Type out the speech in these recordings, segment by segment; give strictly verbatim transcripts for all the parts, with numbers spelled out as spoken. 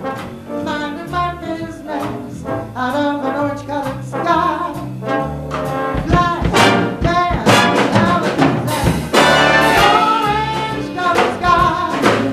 minding my business out of an orange-colored sky. Fly down Alcatraz, orange-colored sky.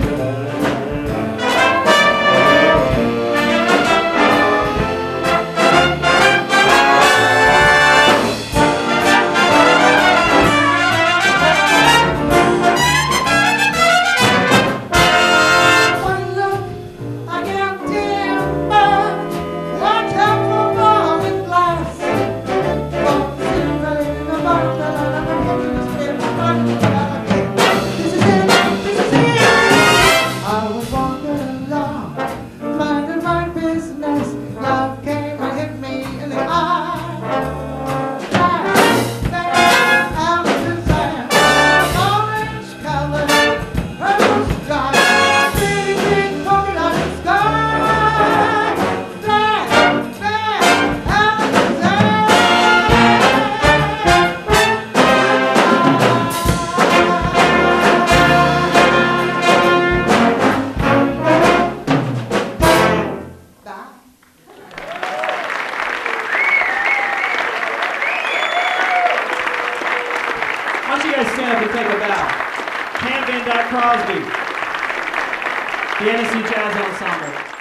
Why don't you guys stand up and take a bow? Cam Van Dyke Crosby, the N S C Jazz Ensemble.